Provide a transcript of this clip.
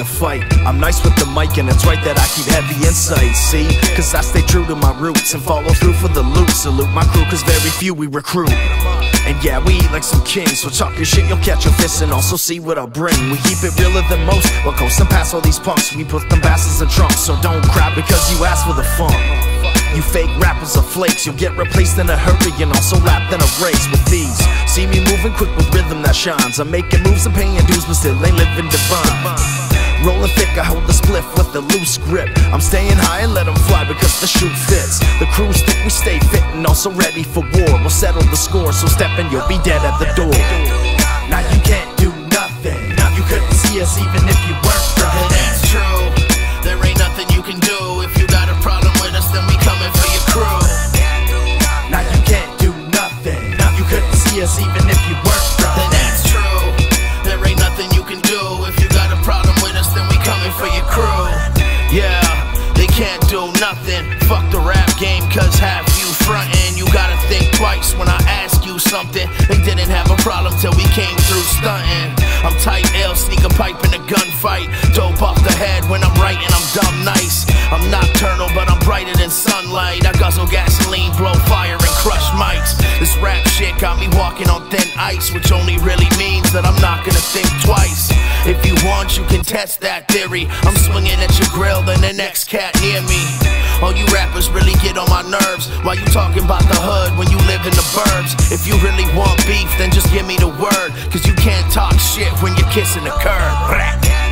fight. I'm nice with the mic and it's right that I keep heavy insight, see? Cause I stay true to my roots and follow through for the loot. Salute my crew cause very few we recruit. And yeah, we eat like some kings, so talk your shit, you'll catch your fist and also see what I bring. We keep it realer than most, we'll coast and pass all these punks. We put them bastards in trunks, so don't crap because you asked for the funk. You fake rappers are flakes, you'll get replaced in a hurry and also lapped in a race with these. See me moving quick with rhythm that shines. I'm making moves and paying dues but still ain't living divine. Rolling thick, I hold the spliff with a loose grip. I'm staying high and let them fly because the shoe fits. The crews think we stay fit and also ready for war. We'll settle the score, so step in, you'll be dead at the door. Now you can't do nothing, you couldn't see us even if you weren't for it. That's true, there ain't nothing you can do. If you got a problem with us, then we coming for your crew. Now you can't do nothing, you couldn't see us even if you weren't for it. That's true, there ain't nothing you can do. If you got a problem with us, then we coming for your crew. Yeah, they can't do nothing. Fuck the rap game, cause half you frontin'. You gotta think twice when I ask you something. They didn't have a problem till we came through stuntin'. I'm tight ill, sneak a pipe in a gunfight. Dope off the head when I'm writing, I'm dumb nice. I'm nocturnal, but I'm brighter than sunlight. I guzzle gasoline, blow fire, and crush mics. This rap shit got me walking on thin ice, which only really means that I'm not gonna think twice. If you want, you can test that theory. I'm swinging at your grill than the next cat near me. All you rappers really get on my nerves. Why you talking about the hood when you live in the burbs? If you really want beef, then just give me the word. Cause you can't talk shit when you're kissing the curb.